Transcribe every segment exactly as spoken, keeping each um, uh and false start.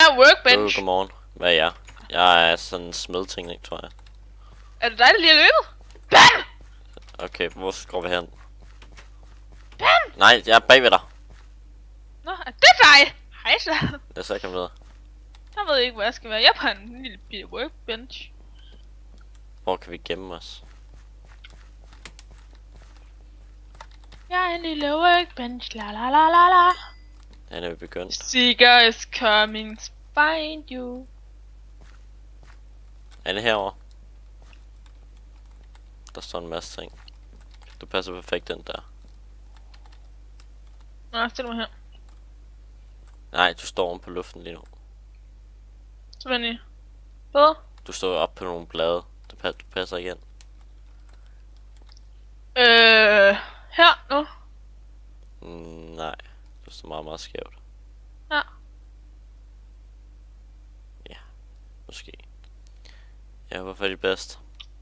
er workbench. Godmorgen. Hvad er jeg? Jeg er sådan en smedteknik, tror jeg. Er det dig, der lige har løbet? Bam! Okay, hvor går vi hen? Bam! Nej, jeg er bagved dig. Nå, er det dig? Hej så. Jeg er så ikke videre. Jeg ved ikke, hvor jeg skal være. Jeg er på en lille bitte workbench. Hvor kan vi gemme os? Jeg er en lille workbench. La la la la la. Den er vi begyndt. Seeker is coming to find you. Er det herovre? Der står en masse ting. Du passer perfekt den der. Nå, stil mig her. Nej, du står oven på luften lige nu. Så vend I. Bedre? Du står op på nogle blade. Du passer, du passer igen. Øh, her nu. Mm, nej, du står meget, meget skævt. Ja. Ja, måske. Ja, hvorfor er de bedst?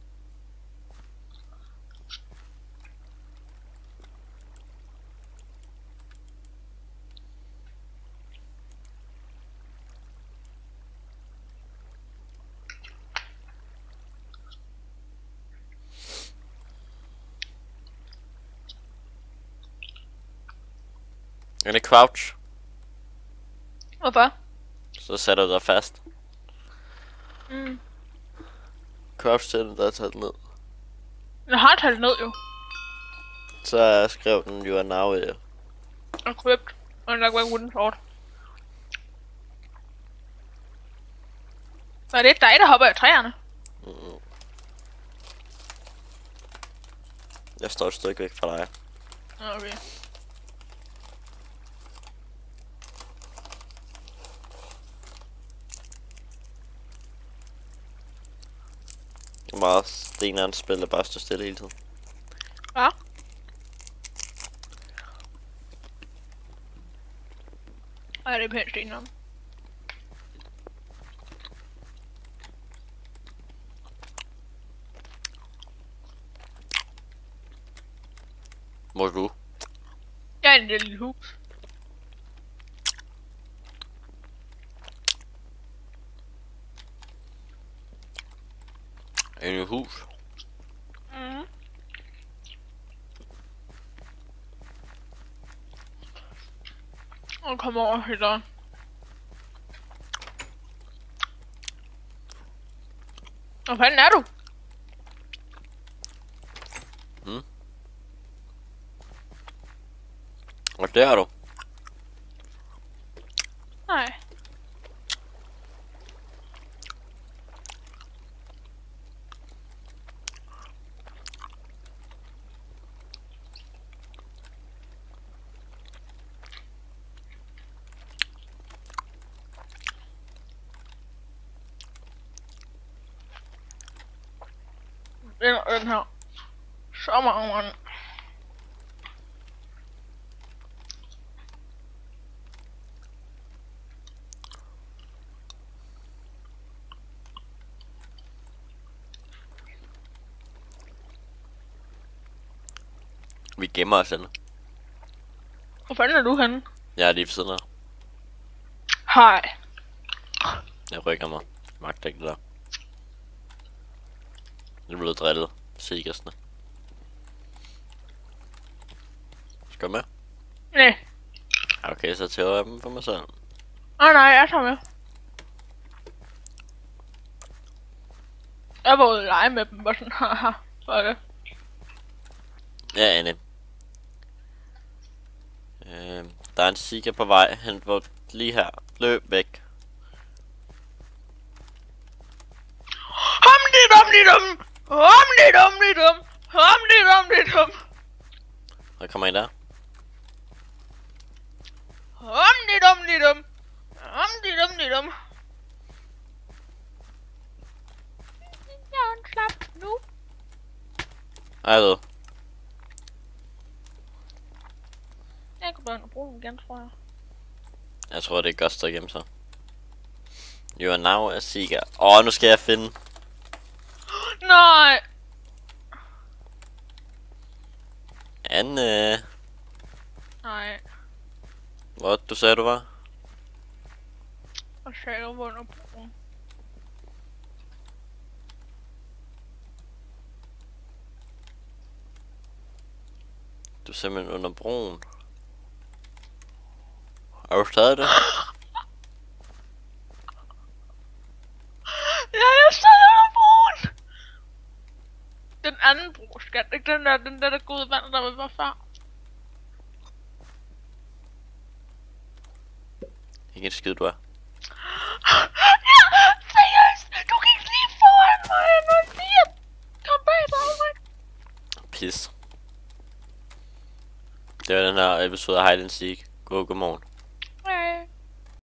Er det crouch? Hvorfor? Så sætter du dig fast. Mm. Crouch til den, der er taget ned. Jeg har talt ned jo. Så skrev den, you are now uh, Equipped. Og der går wooden sword. Er det dig, der hopper i træerne? mm. Jeg står et stykke væk fra dig. Okay. Meget steneren spiller bare stå stille hele tiden. Ja. Ej, det er pænt steneren. Hvor er du? Jeg er i en lille hus. I et hus? Mhm. Og kom over til dig. Hvor fanden er du? Mm. Og der er du. Nej. Den, den her. Så mange mand. Vi gemmer os henne. Hvor fanden er du henne? Jeg er lige ved siden af. Hej. Jeg rykker mig. Jeg magter ikke det der. Jeg er blevet drillet. Sigersne. Skal du med? Nej. Okay, så tager jeg dem for mig selv. Nej, nej, jeg tager med. Jeg var ude at lege med dem, og sådan, haha, fuck det. Ja, Anne. Øh, der er en Seeker på vej hen på lige her. Løb væk. Humdi-dum-di-dum! Humdi-dum-di-dum! Humdi-dum-di-dum! Der kommer en der. Humdi-dum-di-dum! Humdi-dum-di-dum! Jeg slap nu. Ej, ved. Jeg kunne bare bruge den igen, tror jeg. Jeg tror, det er godt at gemme sig. You are now a Seeker. Åh, oh, nu skal jeg finde. Nej! Anne. Nej. Hvor du sagde du var? Og sager under broen. Du er simpelthen under broen. Er du stadig det? Ja, jeg sad under broen! Den anden bro, skat. Ikke den der, den der, der går ud af vandet, der var før. Ikke en skid, du er. Ja, seriøst! Du gik lige foran mig, nul fire! Kom bag dig, mig! Pis. Det var den her episode af Hide and Seek. God, godmorgen.